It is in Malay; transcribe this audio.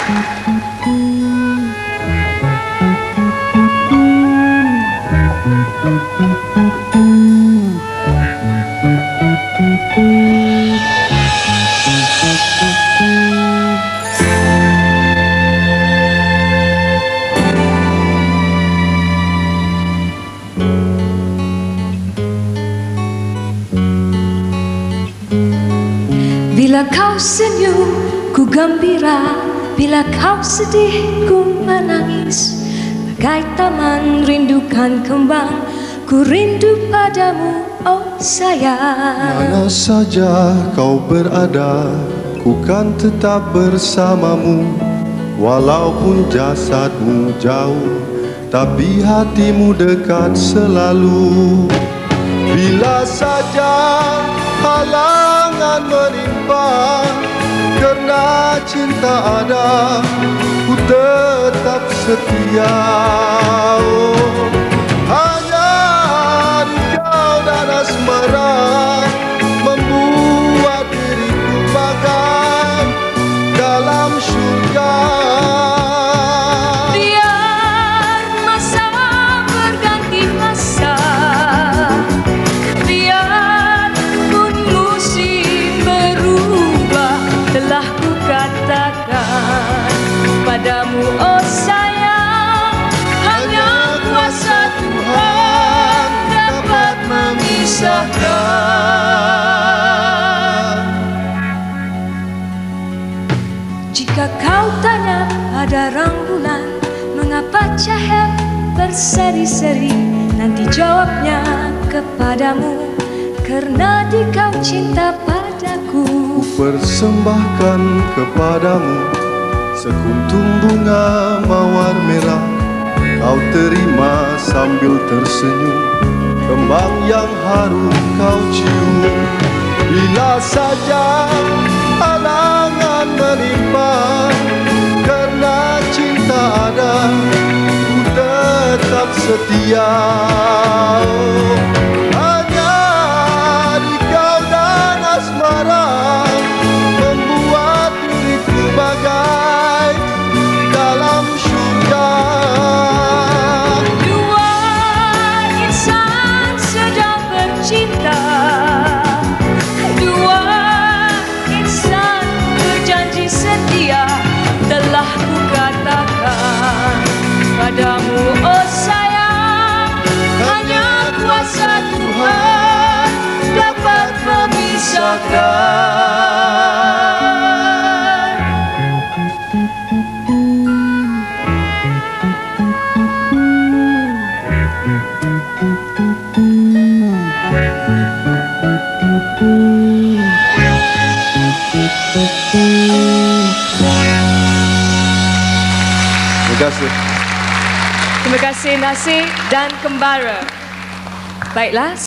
Bila kau senyum, ku gembira. Bila kau sedih, ku menangis. Bagai taman rindukan kembang, ku rindu padamu, oh sayang. Mana saja kau berada, ku kan tetap bersamamu. Walaupun jasadmu jauh, tapi hatimu dekat selalu. Bila saja halangan menimpa, kerana cinta ada, ku tetap setia. Oh, hanya engkau dan asmara membuat diriku bagai dalam syurga. Biar masa berganti masa, biarpun musim berubah, telah ku katakan padamu, oh sayang, hanya kuasa Tuhan dapat memisahkan. Jika kau tanya pada rembulan, mengapa cahaya berseri-seri, nanti jawabnya kepadamu, kerana di kau cinta padaku. Ku persembahkan kepadamu sekuntum bunga mawar merah. Kau terima sambil tersenyum, kembang yang harum kau cium. Bila saja halangan menimpa, kerana cinta ada, ku tetap setia. Hanya di kau dan asmara membuat diriku bagai dalam syurga. Dua insan sedang bercinta, dua insan berjanji setia, telah ku katakan padamu, oh sayang, hanya kuasa Tuhan dapat memisahkan. Terima kasih. Terima kasih Nasir dan Kembara. Baiklah.